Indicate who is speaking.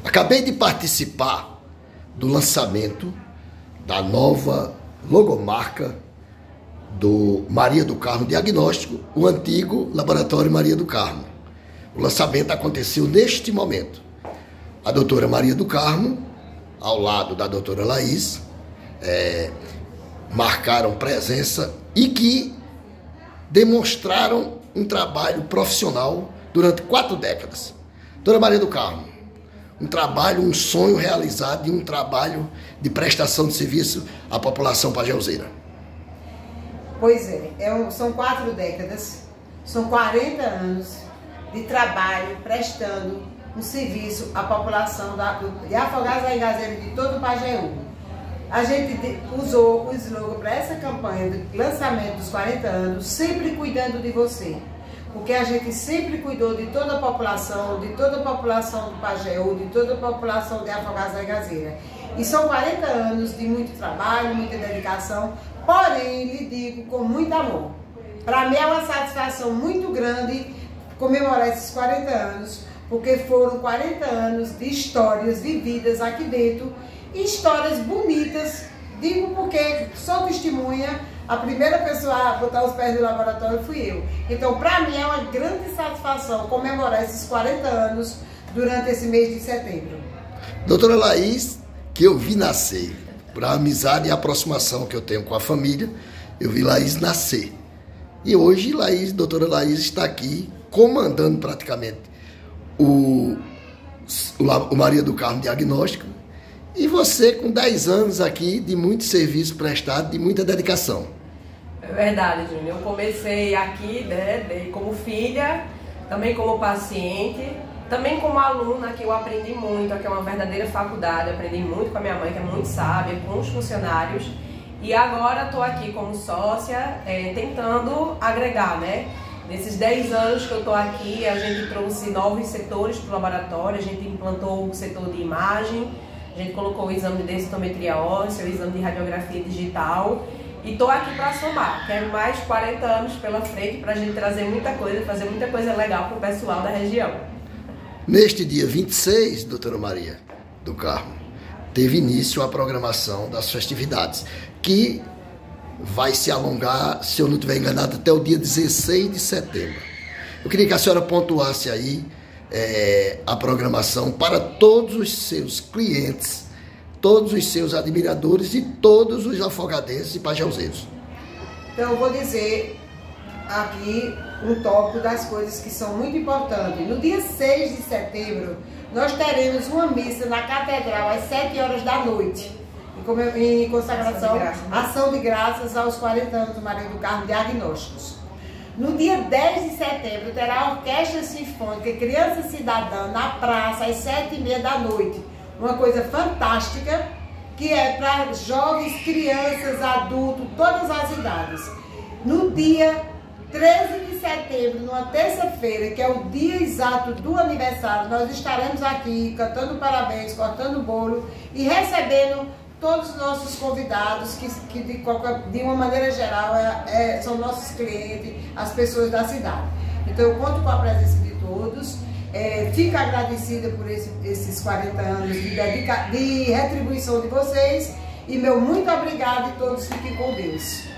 Speaker 1: Acabei de participar do lançamento da nova logomarca do Maria do Carmo Diagnóstico, o antigo Laboratório Maria do Carmo. O lançamento aconteceu neste momento. A doutora Maria do Carmo, ao lado da doutora Laís, marcaram presença e que demonstraram um trabalho profissional durante 4 décadas. Doutora Maria do Carmo, um trabalho, um sonho realizado e um trabalho de prestação de serviço à população pajeuzeira.
Speaker 2: Pois é, são 4 décadas, são 40 anos de trabalho prestando um serviço à população de Afogados da Engazeira e de todo o Pajeú. A gente usou o slogan para essa campanha de lançamento dos 40 anos, sempre cuidando de você. Porque a gente sempre cuidou de toda a população do Pajeú, de toda a população de Afogados da Engazeira. E são 40 anos de muito trabalho, muita dedicação, porém, lhe digo com muito amor. Para mim é uma satisfação muito grande comemorar esses 40 anos, porque foram 40 anos de histórias vividas aqui dentro, e histórias bonitas. Digo porque sou testemunha, a primeira pessoa a botar os pés no laboratório fui eu. Então, para mim é uma grande satisfação comemorar esses 40 anos durante esse mês de setembro.
Speaker 1: Doutora Laís, que eu vi nascer, por a amizade e a aproximação que eu tenho com a família, eu vi Laís nascer. E hoje, doutora Laís está aqui comandando praticamente o Maria do Carmo Diagnóstico. E você com 10 anos aqui de muito serviço prestado, de muita dedicação.
Speaker 3: É verdade, Júnior. Eu comecei aqui, como filha, também como paciente, também como aluna, que eu aprendi muito, que é uma verdadeira faculdade. Eu aprendi muito com a minha mãe, que é muito sábia, com os funcionários. E agora estou aqui como sócia, tentando agregar, né? Nesses 10 anos que eu estou aqui, a gente trouxe novos setores para o laboratório, a gente implantou o setor de imagem, a gente colocou o exame de densitometria óssea, o exame de radiografia digital, e estou aqui para somar. Quero mais 40 anos pela frente para a gente trazer muita coisa, fazer muita coisa legal para o pessoal da região.
Speaker 1: Neste dia 26, doutora Maria do Carmo, teve início a programação das festividades, que vai se alongar, se eu não estiver enganado, até o dia 16 de setembro. Eu queria que a senhora pontuasse aí a programação para todos os seus clientes, todos os seus admiradores e todos os afogadenses e pajeuzeiros.
Speaker 2: Então eu vou dizer aqui um tópico das coisas que são muito importantes. No dia 6 de setembro, nós teremos uma missa na Catedral às 7 horas da noite, em consagração, ação de graças aos 40 anos do Maria do Carmo Diagnósticos. No dia 10 de setembro, terá a Orquestra Sinfônica Criança Cidadã na praça às 7h30 da noite. Uma coisa fantástica, que é para jovens, crianças, adultos, todas as idades. No dia 13 de setembro, numa terça-feira, que é o dia exato do aniversário, nós estaremos aqui cantando parabéns, cortando bolo e recebendo todos os nossos convidados, que de uma maneira geral são nossos clientes, as pessoas da cidade. Então eu conto com a presença de todos, fico agradecida por esses 40 anos de retribuição de vocês, e meu muito obrigado, e todos fiquem com Deus.